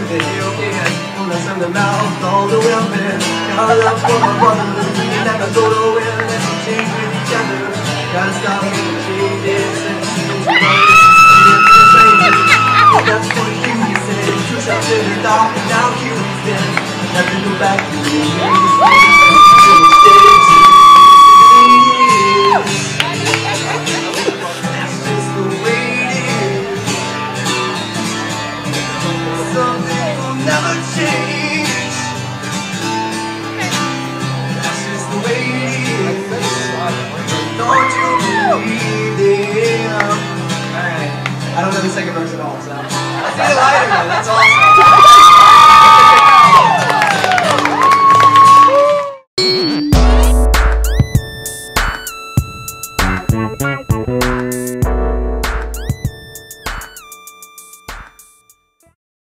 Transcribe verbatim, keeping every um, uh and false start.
that you can. When I send them out, all the women. Got love for my brother, and never go to win. Let's change with each other. Gotta stop making changes and change the money. That's what you said. You shall live it off, and now you've been. Have to go back to the that's just the way it is. Some things will never change. That's just the way it is. Don't you believe it? Alright. I don't know the second verse at all, so. I see the lighter though, that's awesome.